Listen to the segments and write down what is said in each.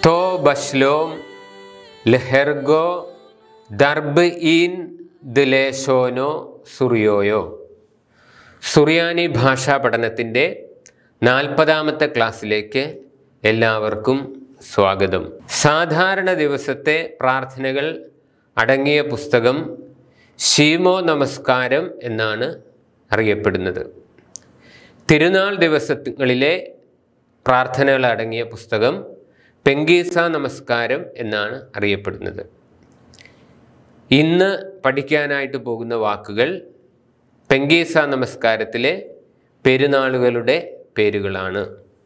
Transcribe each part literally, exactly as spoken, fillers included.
तो बशलोम लहर्गो ദർബ് ഈൻ ദിലേശോനോ സുറിയോയോ. സുറിയാനി ഭാഷാ പഠനത്തിൻ്റെ നാൽപ്പതാമത്തെ ക്ലാസ്സിലേക്ക് എല്ലാവർക്കും സ്വാഗതം. സാധാരണ ദിവസത്തെ പ്രാർത്ഥനകൾ അടങ്ങിയ പുസ്തകം ശീമോ നമസ്കാരം എന്നാണ് അറിയപ്പെടുന്നത്. തിരുനാൾ ദിവസങ്ങളിലെ പ്രാർത്ഥനകൾ അടങ്ങിയ പുസ്തകം പെങ്കീസ നമസ്കാരം എന്നാണ് അറിയപ്പെടുന്നത്. ഇന്ന് പഠിക്കാനായിട്ട് പോകുന്ന വാക്കുകൾ പെങ്കീസ നമസ്കാരത്തിലെ പെരുന്നാളുകളുടെ പേരുകളാണ്.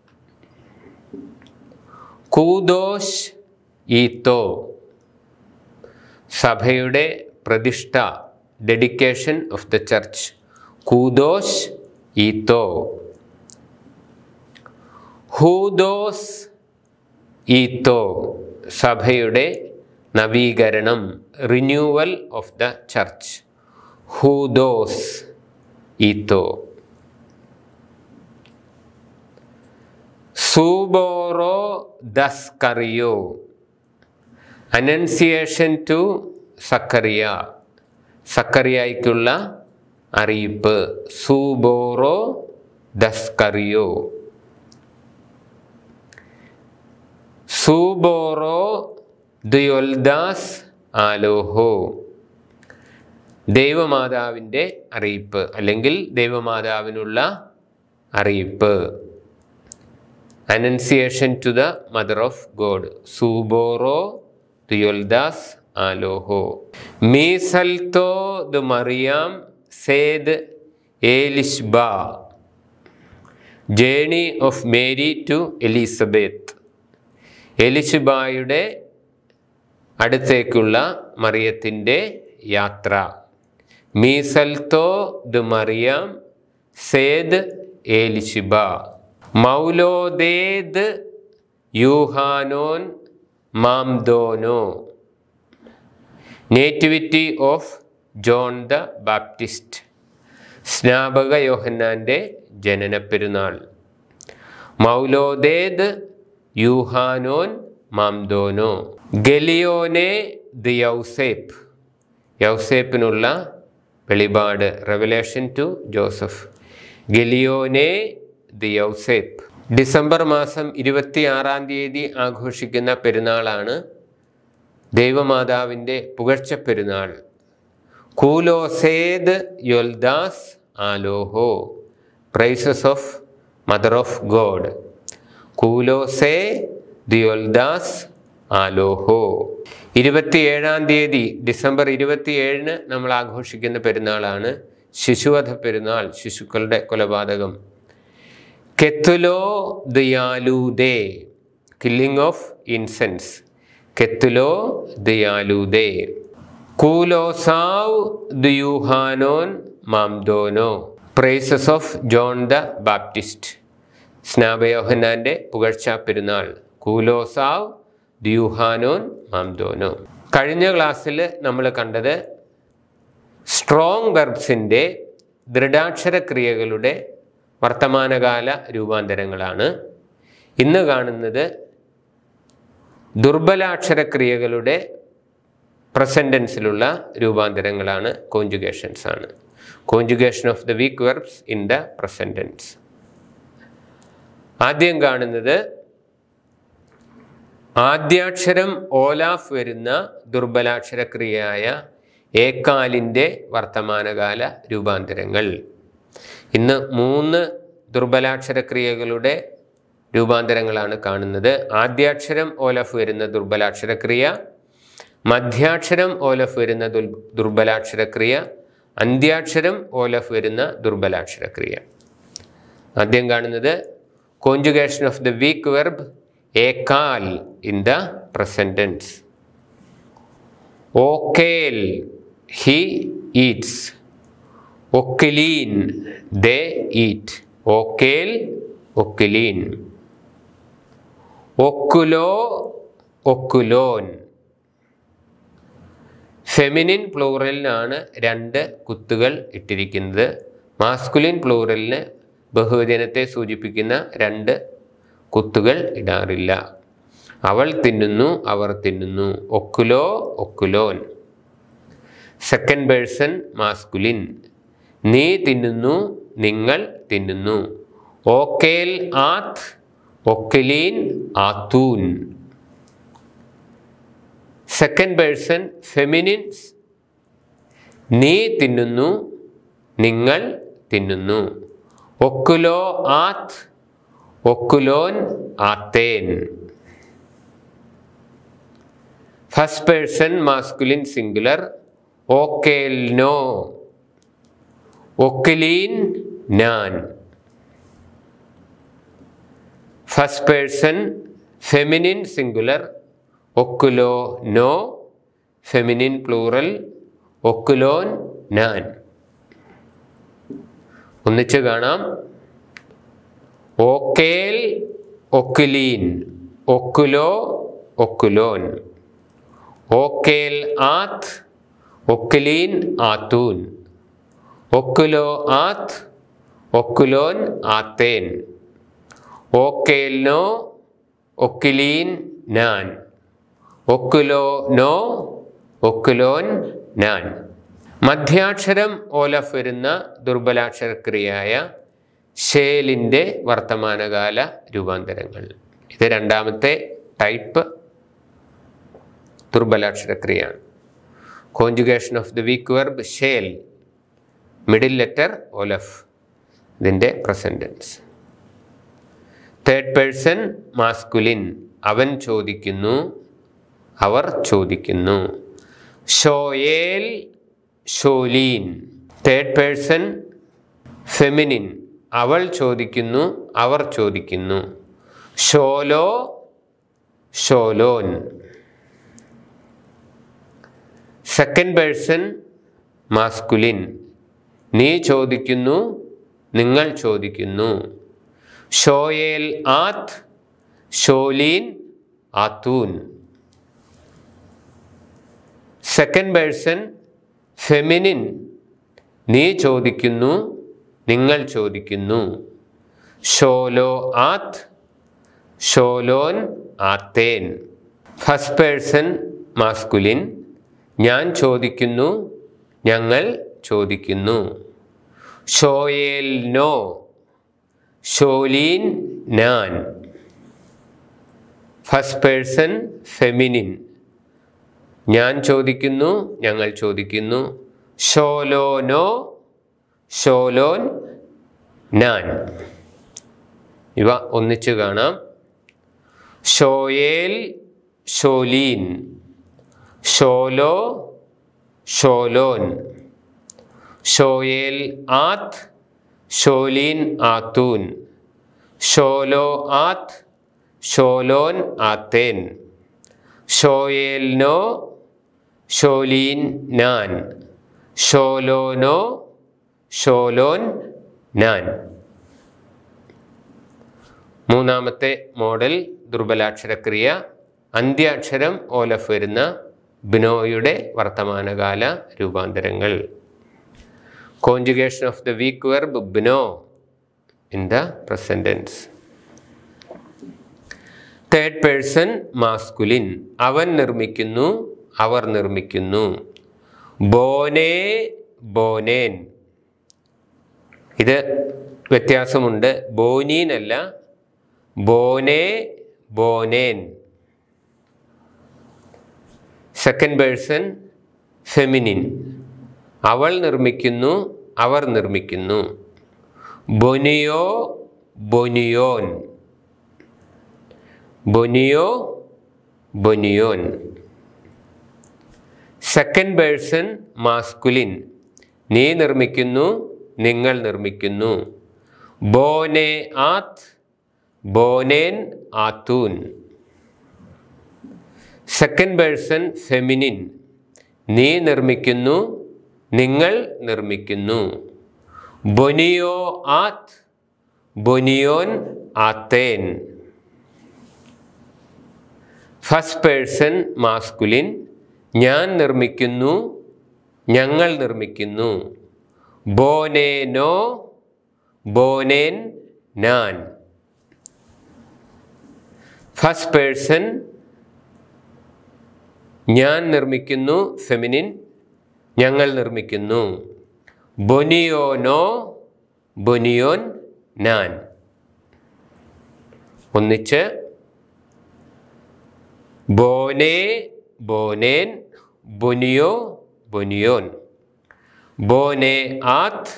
കൂദോഷ് ഈത്തോ, സഭയുടെ പ്രതിഷ്ഠ, ഡെഡിക്കേഷൻ ഓഫ് ദ ചർച്ച്. കൂദോഷ് ഈത്തോ. ഹൂദോസ് ഈത്തോ, സഭയുടെ നവീകരണം, റിന്യൂവൽ ഓഫ് ദ ചർച്ച്. ഹൂദോസ് ഈത്തോ. സൂബോറോ ദസ്കറിയോ, അനൻസിയേഷൻ ടു സക്കറിയ, സക്കറിയായ്ക്കുള്ള അറിയിപ്പ്. സൂബോറോ ദസ്കറിയോ. സൂബോറോ ദുയൊൽദാസ് ആലോഹോ, ദൈവമാതാവിൻ്റെ അറിയിപ്പ് അല്ലെങ്കിൽ ദൈവമാതാവിനുള്ള അറിയിപ്പ്. Annunciation to the mother of God. സൂബോറോ ദുയൊൽദാസ് ആലോഹോ. മീസൽത്തോ ദ മറിയാം സേദ് ഏലിഷ്ബ, journey of Mary to Elizabeth, എലിശുബായുടെ അടുത്തേക്കുള്ള മറിയത്തിൻ്റെ യാത്ര. മീസൽത്തോ ദ മറിയാം സേദ് ഏലിശുബ. മൗലോദേദ് യൂഹാനോൻ മാംദോനോ, nativity of John the Baptist, സ്നാപക യോഹന്നാൻ്റെ ജനന പെരുന്നാൾ. മൗലോദേദ് യൂഹാനോൻ മാംദോനോ. ഗലിയോനെ ദി യൗസേപ്പ്, യൗസേപ്പിനുള്ള വെളിപാട്, റെവലേഷൻ ടു ജോസഫ്. ഗലിയോനെ ദി യൗസേപ്പ്. ഡിസംബർ മാസം ഇരുപത്തി ആറാം തീയതി ആഘോഷിക്കുന്ന പെരുന്നാളാണ് ദൈവമാതാവിൻ്റെ പുകഴ്ച പെരുന്നാൾ. കൂലോസേദ് യൊൽദാസ് ആലോഹോ, praises of mother of God. കൂലോസേ ദിയൊൽദാസ് ആലോഹോ. ഇരുപത്തിയേഴാം തീയതി ഡിസംബർ ഇരുപത്തിയേഴിന് നമ്മൾ ആഘോഷിക്കുന്ന പെരുന്നാളാണ് ശിശുവധ പെരുന്നാൾ, ശിശുക്കളുടെ കൊലപാതകം. കെത്തുലോ ദിയാലൂദേ, കില്ലിംഗ് ഓഫ് ഇൻസെൻസ്. കെത്തുലോ ദിയാലൂദേ. കൂലോസാവ് ദിയൂഹാനോൻ മാംദോനോ, praises of John the Baptist, സ്നാപയോഹന്നാൻ്റെ പുകഴ്ച പെരുന്നാൾ. കൂലോസാവ് ദ്യൂഹാനോൻ മാംദോനോ. കഴിഞ്ഞ ക്ലാസ്സിൽ നമ്മൾ കണ്ടത് സ്ട്രോങ് വെർബ്സിൻ്റെ ദൃഢാക്ഷരക്രിയകളുടെ വർത്തമാനകാല രൂപാന്തരങ്ങളാണ്. ഇന്ന് കാണുന്നത് ദുർബലാക്ഷരക്രിയകളുടെ പ്രസൻറ്റൻസിലുള്ള രൂപാന്തരങ്ങളാണ്, കോൺജുഗേഷൻസ് ആണ്. Conjugation of the weak verbs in the present tense. ആദ്യം കാണുന്നത് ആദ്യാക്ഷരം ഓലാഫ് വരുന്ന ദുർബലാക്ഷരക്രിയയായ ഏക്കാലിൻ്റെ വർത്തമാനകാല രൂപാന്തരങ്ങൾ. ഇന്ന് മൂന്ന് ദുർബലാക്ഷരക്രിയകളുടെ രൂപാന്തരങ്ങളാണ് കാണുന്നത്. ആദ്യാക്ഷരം ഓലഫ് വരുന്ന ദുർബലാക്ഷരക്രിയ, മധ്യാക്ഷരം ഓലഫ് വരുന്ന ദുർബലാക്ഷരക്രിയ, അന്ത്യാക്ഷരം ഓലഫ് വരുന്ന ദുർബലാക്ഷരക്രിയ. ആദ്യം കാണുന്നത് conjugation of the weak verb ekal in the present tense. Okel, he eats. Okelin, they eat. Okel, okelin. Okulo, okulon. Feminine പ്ലൂറലിനാണ് രണ്ട് കുത്തുകൾ ഇട്ടിരിക്കുന്നത്. മാസ്കുലിൻ പ്ലൂറലിന് ബഹുവചനത്തെ സൂചിപ്പിക്കുന്ന രണ്ട് കുത്തുകൾ ഇടാറില്ല. അവൾ തിന്നുന്നു, അവർ തിന്നുന്നു. ഒക്കുലോ, ഒക്കുലോൻ. Second person masculine. നീ തിന്നുന്നു, നിങ്ങൾ തിന്നുന്നു. ഓക്കേൽ ആത്ത്, ഒക്കലീൻ ആത്തൂൻ. Second person feminines. നീ തിന്നുന്നു, നിങ്ങൾ തിന്നുന്നു. ഒക്കുലോ ആത്ത്, ഒക്കുലോൻ ആത്തേൻ. First person masculine singular. ഓക്കേൽ നോ, ഒക്കലീൻ ഞാൻ. First person feminine singular. ഒക്കുലോ നോ, ഫെമിനിൻ പ്ലൂറൽ. ഒക്കുലോൻ ഞാൻ. ഒന്നിച്ച് കാണാം. ഓക്കേൽ, ഒക്കുലീൻ. ഒക്കുലോ, ഒക്കുലോൻ. ഓക്കേൽ ആത്ത്, ഒക്കലീൻ ആത്തൂൻ. ഒക്കുലോ ആത്ത്, ഒക്കുലോൻ ആത്തേൻ. ഓക്കേൽ നോ, ഒക്കലീൻ ഞാൻ. ഒക്കുലോ നോ, ഒക്കുലോൻ ഞാൻ. മധ്യാക്ഷരം ഓലഫ് വരുന്ന ദുർബലാക്ഷരക്രിയയായ ഷേലിൻ്റെ വർത്തമാനകാല രൂപാന്തരങ്ങൾ. ഇത് രണ്ടാമത്തെ ടൈപ്പ് ദുർബലാക്ഷരക്രിയയാണ്. Conjugation of the weak verb ഷേൽ, മിഡിൽ ലെറ്റർ ഓലഫ്, ഇതിൻ്റെ പ്രസൻറ്റൻസ്. Third person masculine. അവൻ ചോദിക്കുന്നു, അവർ ചോദിക്കുന്നു. ഷോയേൽ, ഷോലീൻ. Third person feminine. അവൾ ചോദിക്കുന്നു, അവർ ചോദിക്കുന്നു. ഷോലോ, ഷോലോൻ. Second person masculine. നീ ചോദിക്കുന്നു, നിങ്ങൾ ചോദിക്കുന്നു. ഷോയേൽ ആത്ത്, ഷോലീൻ ആത്തൂൻ. Second person feminine. നീ ചോദിക്കുന്നു, നിങ്ങൾ ചോദിക്കുന്നു. ഷോലോ ആത്ത്, ഷോലോൻ ആത്തേൻ. First person masculine. ഞാൻ ചോദിക്കുന്നു, ഞങ്ങൾ ചോദിക്കുന്നു. ഷോയേൽ നോ, ഷോലീൻ ഞാൻ. First person feminine. ഞാൻ ചോദിക്കുന്നു, ഞങ്ങൾ ചോദിക്കുന്നു. ഷോലോ നോ, ഷോലോൻ ഞാൻ. ഇവ ഒന്നിച്ചു കാണാം. ഷോയേൽ, ഷോലീൻ. ഷോലോ, ഷോലോൻ. ഷോയേൽ ആത്ത്, ഷോലീൻ ആത്തൂൻ. ഷോലോ ആത്ത്, ഷോലോൻ ആത്തേൻ. ഷോയേൽ നോ, ഷോലീൻ ഞാൻ. ഷോലോ നോ, ഷോലോൻ ഞാൻ. മൂന്നാമത്തെ മോഡൽ ദുർബലാക്ഷരക്രിയ അന്ത്യാക്ഷരം ഓലഫ് വരുന്ന ബിനോയുടെ വർത്തമാനകാല രൂപാന്തരങ്ങൾ. Conjugation of the weak verb ബിനോ in the present tense. Third person masculine. അവൻ നിർമ്മിക്കുന്നു, അവർ നിർമ്മിക്കുന്നു. ബോനേ, ബോനേൻ. ഇത് വ്യത്യാസമുണ്ട്. ബോനീൻ അല്ല, ബോനേ, ബോനേൻ. Second person feminine. അവൾ നിർമ്മിക്കുന്നു, അവർ നിർമ്മിക്കുന്നു. ബൊനിയോ, ബൊനിയോൻ. ബൊനിയോ, ബൊനിയോൻ. Second person masculine. നീ നിർമ്മിക്കുന്നു, നിങ്ങൾ നിർമ്മിക്കുന്നു. ബോനെ ആത്ത്, ബോനേൻ ആത്തൂൻ. Second person feminine. നീ നിർമ്മിക്കുന്നു, നിങ്ങൾ നിർമ്മിക്കുന്നു. ബൊനിയോ ആത്ത്, ബൊനിയോൻ ആത്തേൻ. First person masculine. ഞാൻ നിർമ്മിക്കുന്നു, ഞങ്ങൾ നിർമ്മിക്കുന്നു. ബോനേനോ, ബോനേൻ ഞാൻ. ഫസ്റ്റ് പേഴ്സൺ ഞാൻ നിർമ്മിക്കുന്നു, ഫെമിനിൻ ഞങ്ങൾ നിർമ്മിക്കുന്നു. ബൊനിയോനോ, ബൊനിയോൻ ഞാൻ. ഒന്നിച്ച് ബോനെ, ബോനേൻ, ബൊനിയോ, ബൊനിയോൻ. ബോനെ ആത്ത്,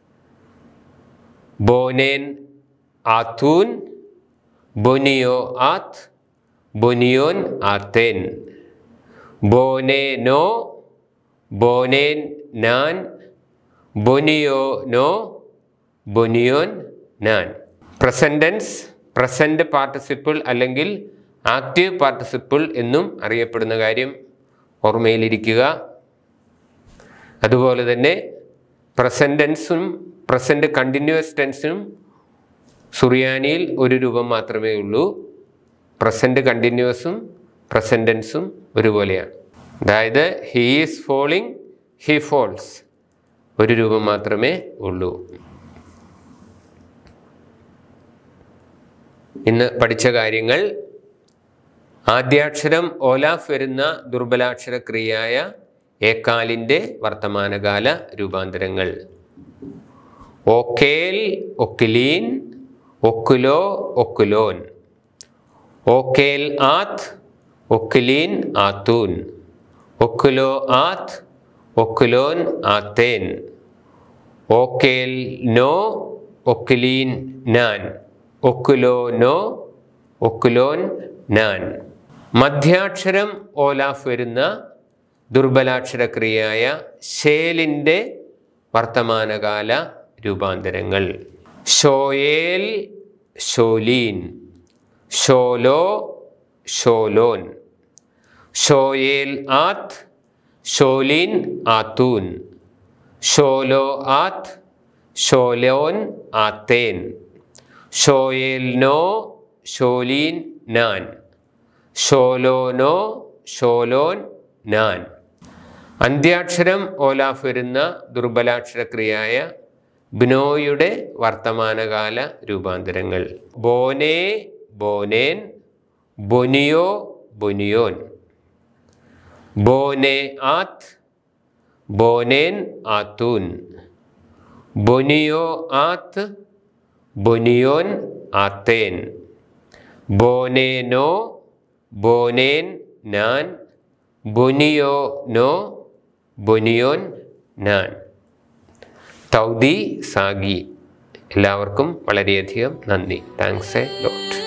ബോനേൻ ആത്തൂൻ, ബൊനിയോ ആത്ത്, ബൊനിയോൻ ആത്തേൻ. ബോനെ നോ, ബോനേൻ ഞാൻ, ബൊനിയോ നോ, ബൊനിയോൻ ഞാൻ. പ്രസന്റ് ടെൻസ് പ്രസന്റ് പാർട്ടിസിപ്പിൾ അല്ലെങ്കിൽ ആക്റ്റീവ് പാർട്ടിസിപ്പിൾ എന്നും അറിയപ്പെടുന്ന കാര്യം ഓർമ്മയിലിരിക്കുക. അതുപോലെ തന്നെ പ്രസന്റ് ടെൻസും പ്രസന്റ് കണ്ടിന്യൂസ് ടെൻസും സുറിയാനിയിൽ ഒരു രൂപം മാത്രമേ ഉള്ളൂ. പ്രസന്റ് കണ്ടിന്യൂസും പ്രസന്റ് ടെൻസും ഒരുപോലെയാണ്. അതായത് he is falling, he falls ഒരു രൂപം മാത്രമേ ഉള്ളൂ. ഇന്ന് പഠിച്ച കാര്യങ്ങൾ: ആദ്യാക്ഷരം ഓലാഫ് വരുന്ന ദുർബലാക്ഷര ക്രിയയായ ഏക്കാലിൻ്റെ വർത്തമാനകാല രൂപാന്തരങ്ങൾ. ഓക്കേൽ, ഒക്കിലീൻ, ഒക്കുലോ, ഒക്കുലോൻ. ഓക്കേൽ ആത്ത്, ഒക്കിലീൻ ആത്തൂൻ. ഒക്കുലോ ആത്ത്, ഒക്കുലോൻ ആത്തേൻ. ഓക്കേൽ നോ, ഒക്കിലീൻ ഞാൻ. ഒക്കുലോ നോ, ഒക്കുലോൻ ഞാൻ. മധ്യാക്ഷരം ഓലാഫ് വരുന്ന ദുർബലാക്ഷര ക്രിയയായ ഷേലിൻ്റെ വർത്തമാനകാല രൂപാന്തരങ്ങൾ. ഷോയേൽ, ഷോലീൻ. ഷോലോ, ഷോലോൻ. ഷോയേൽ ആത്ത്, ഷോലീൻ ആത്തൂൻ. ഷോലോ ആത്ത്, ഷോലോൻ ആത്തേൻ. ഷോയേൽ നോ, ഷോലീൻ ഞാൻ. ഷോലോ നോ, ഷോലോൻ ഞാൻ. അന്ത്യാക്ഷരം ഓലാഫ് വരുന്ന ദുർബലാക്ഷര ക്രിയയായ ബ്നോയുടെ വർത്തമാനകാല രൂപാന്തരങ്ങൾ. ബോനെ, ബോനേൻ. ബൊനിയോ, ബൊനിയോൻ. ബോനെ ആത്ത്, ബോനേൻ ആത്തൂൻ. ബൊനിയോ ആത്ത്, ബൊനിയോൻ ആത്തേൻ. ബോനെ നോ, ബോനേൻ ഞാൻ. ബൊനിയോ നോ, ബൊനിയോൻ ഞാൻ. തൗദി സാഗി. എല്ലാവർക്കും വളരെയധികം നന്ദി. Thanks a lot.